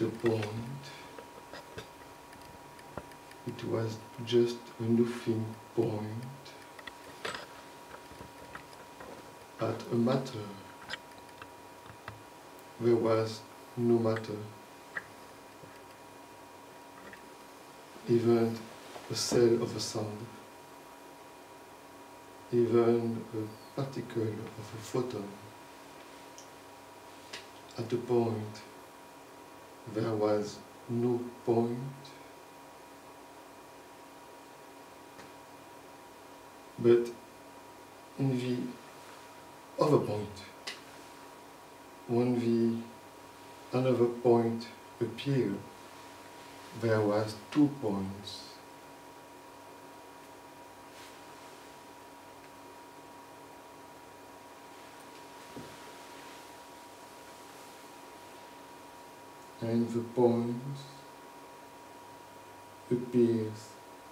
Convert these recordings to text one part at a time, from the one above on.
a point, it was just a nothing point. At a matter, there was no matter. Even a cell of a sound, even a particle of a photon. At a point, there was no point, but in the other point, when the another point appeared, there was 2 points. And the point appears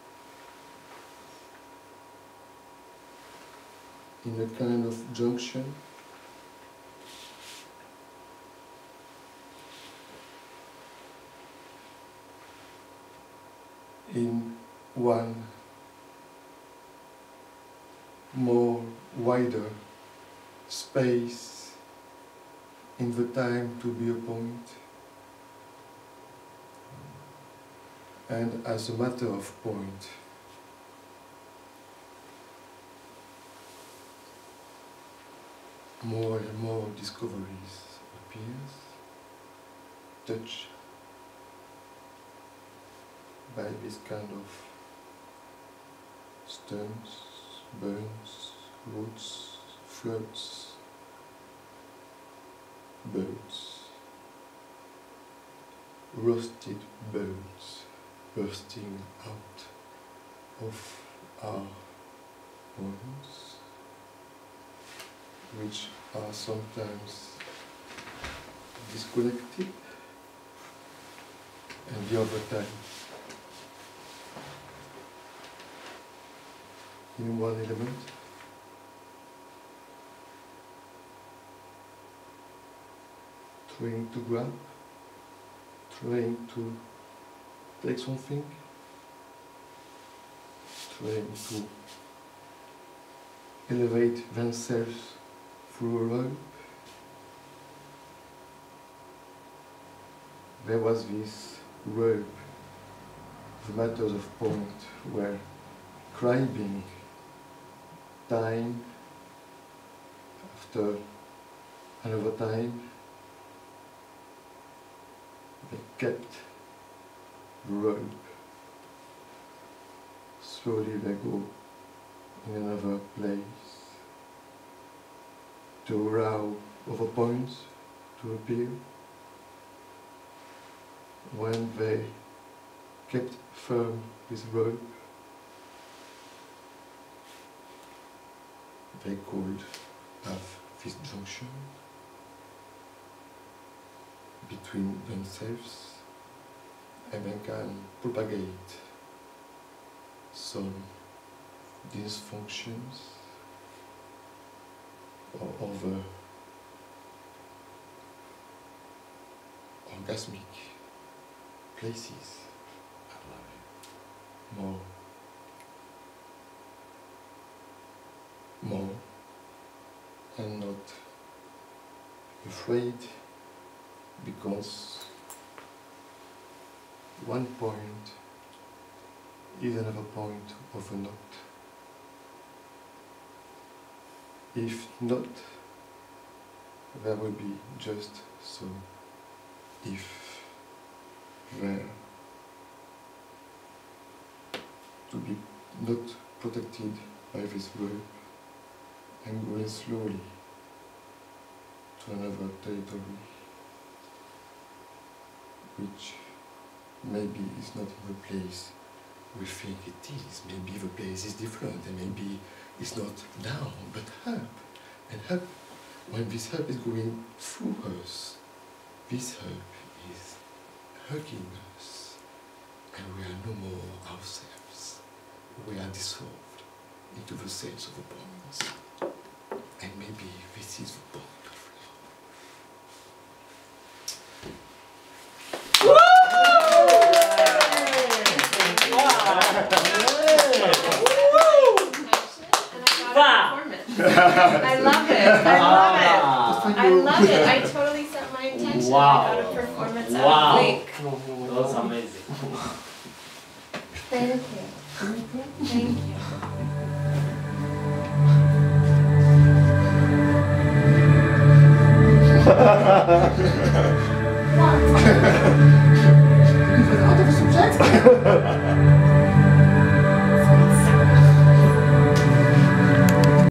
in a kind of junction in one more wider space in the time to be a point, and as a matter of point, more and more discoveries appears, touched by this kind of stems, burns, roots, fruits, birds, roasted birds bursting out of our bones, which are sometimes disconnected, and the other time in one element. Trying to grab, trying to take something, trying to elevate themselves through a rope. There was this rope, the matters of point, where climbing time after another time, they kept the rope. Slowly they go in another place to allow other points to appear. When they kept firm with rope, they could have this junction between themselves, and they can propagate some dysfunctions or other orgasmic places. More and not afraid, because one point is another point of a knot. If not, there will be just some if there to be not protected by this rope and going slowly to another territory, which maybe is not in the place we think it is. Maybe the place is different, and maybe it's not down, but up. And up, when this up is going through us, this up is hugging us, and we are no more ourselves. We are dissolved into the cells of the bones. And maybe this is the point of love. love it. I totally set my intention. Wow. I got a performance Wow. out of week. That was amazing. Thank you. Thank you. Out of subject.